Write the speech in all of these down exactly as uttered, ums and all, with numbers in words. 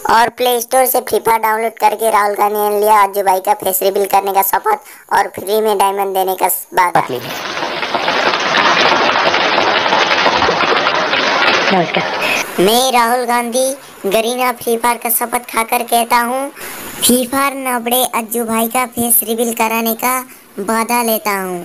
और play store से free fire download करके राहुल गांधी ने लिया अज्जू भाई का फेस रिवील करने का शपथ और फ्री में डायमंड देने का वादा। मैं Rahul Gandhi Garena free fire का शपथ खाकर कहता हूँ, फ्री फायर नबड़े अज्जू भाई का फेस रिवील कराने का वादा लेता हूँ।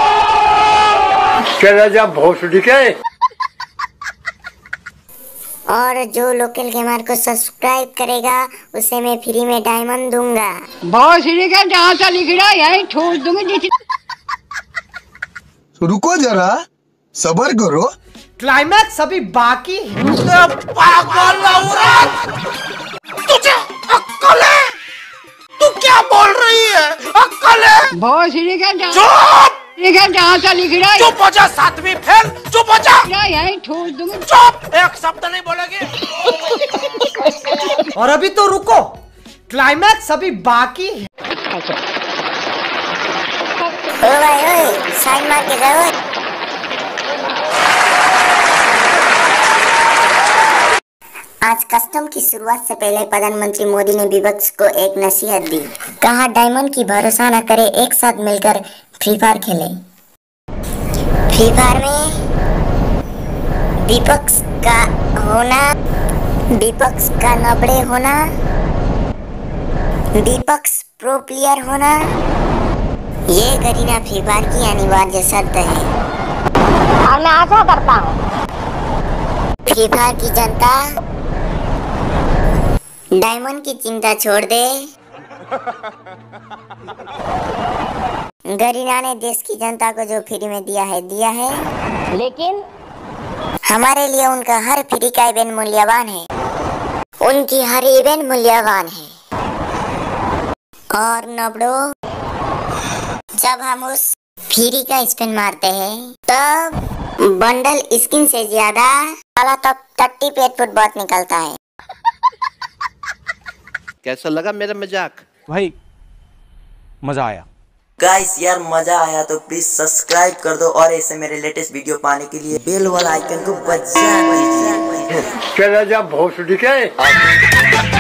और जो लोकल गेमर को सब्सक्राइब करेगा उसे मैं फ्री में डायमंड दूंगा। बहुत का जहाँ सा लिख रहा है छोड़ दूंगी। रुको जरा सबर करो, क्लाइमैक्स अभी बाकी है। तुझे अक्ल है? तू क्या बोल रही है? अक्ल है? बहुत का जहाँ चुप! जहाँ सा लिख रहा है। चुप हो जा, सातवीं फेल। चुप हो जा। यही छोड़ दूंगी। चुप! एक शब्द नहीं बोलेगी। और अभी तो रुको, क्लाइमैक्स अभी बाकी है। ओ भाई ओए, साइन मार के जाओ। आज कस्टम की शुरुआत से पहले प्रधानमंत्री मोदी ने विपक्ष को एक नसीहत दी। कहा डायमंड की भरोसा न करे, एक साथ मिलकर फ्री फायर खेले। फ्री फायर में विपक्ष का होना, विपक्ष का नबड़े होना, विपक्ष प्रो प्लेयर होना, ये गरीना फ्री फायर की अनिवार्य शर्त है। और मैं आशा करता हूँ फ्री फायर की जनता डायमंड की चिंता छोड़ दे। गरीना ने देश की जनता को जो फ्री में दिया है दिया है, लेकिन हमारे लिए उनका हर फ्री का इवेंट मूल्यवान है। उनकी हर इवेंट मूल्यवान है। और नबड़ो, जब हम उस फ्री का स्पिन मारते हैं तब बंडल स्किन से ज्यादा वाला तब थर्टी पेट फुट बहुत निकलता है। कैसा लगा मेरा मजाक? भाई मजा आया। गाइस यार मजा आया तो प्लीज सब्सक्राइब कर दो और ऐसे मेरे लेटेस्ट वीडियो पाने के लिए बेल वाला आइकन को बजा दीजिए। चला जा भोसड़ी के।